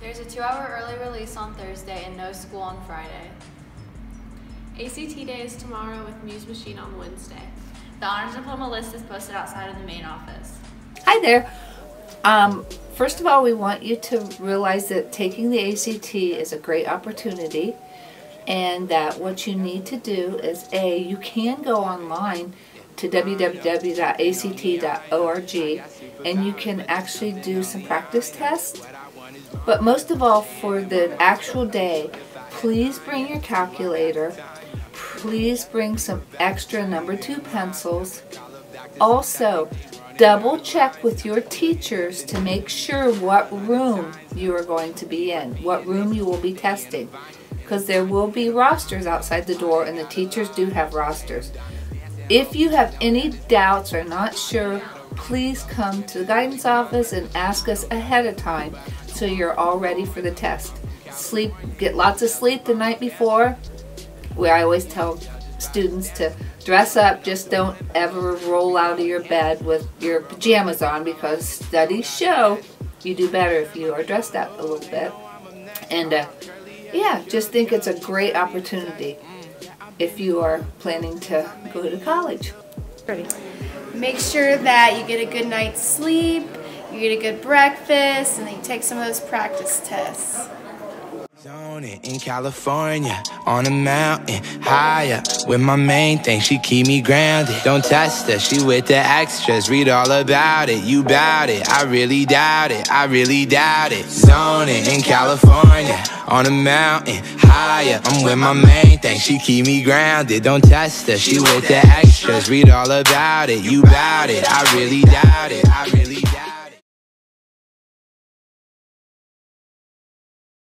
There's a 2-hour early release on Thursday and no school on Friday. ACT Day is tomorrow with Muse Machine on Wednesday. The honors diploma list is posted outside of the main office. Hi there. First of all, we want you to realize that taking the ACT is a great opportunity, and that what you need to do is you can go online to www.act.org and you can actually do some practice tests. But most of all, for the actual day, please bring your calculator. Please bring some extra number 2 pencils. Also, double check with your teachers to make sure what room you are going to be in, what room you will be testing. Because there will be rosters outside the door, and the teachers do have rosters. If you have any doubts or not sure, please come to the guidance office and ask us ahead of time so you're all ready for the test. Get lots of sleep the night before. Where I always tell students to dress up, just don't ever roll out of your bed with your pajamas on, because studies show you do better if you are dressed up a little bit. And yeah, just think it's a great opportunity if you are planning to go to college. Ready. Make sure that you get a good night's sleep, you get a good breakfast, and then you take some of those practice tests. In California, on a mountain, higher, with my main thing, she keep me grounded. Don't test her, she with the extras, read all about it, you bout it, I really doubt it, I really doubt it. Zoning in California, on a mountain, higher, I'm with my main thing, she keep me grounded. Don't test her, she with the extras, read all about it, you bout it, I really doubt it, I really doubt it.